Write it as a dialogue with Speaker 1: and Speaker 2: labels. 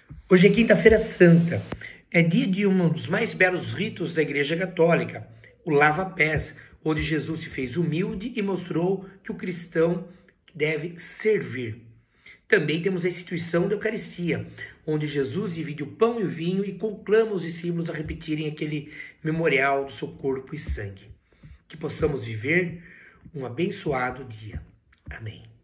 Speaker 1: Hoje é quinta-feira santa, é dia de um dos mais belos ritos da Igreja Católica, o lava-pés, onde Jesus se fez humilde e mostrou que o cristão deve servir. Também temos a instituição da Eucaristia, onde Jesus divide o pão e o vinho e conclama os discípulos a repetirem aquele memorial do seu corpo e sangue. Que possamos viver um abençoado dia. Amém.